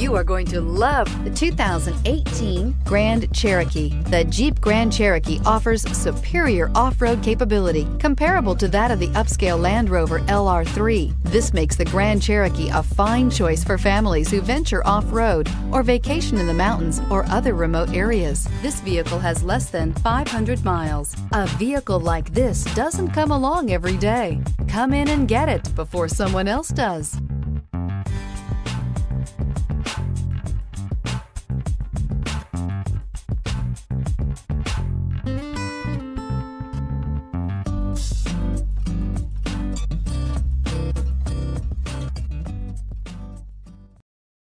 You are going to love the 2018 Grand Cherokee. The Jeep Grand Cherokee offers superior off-road capability comparable to that of the upscale Land Rover LR3. This makes the Grand Cherokee a fine choice for families who venture off-road or vacation in the mountains or other remote areas. This vehicle has less than 500 miles. A vehicle like this doesn't come along every day. Come in and get it before someone else does.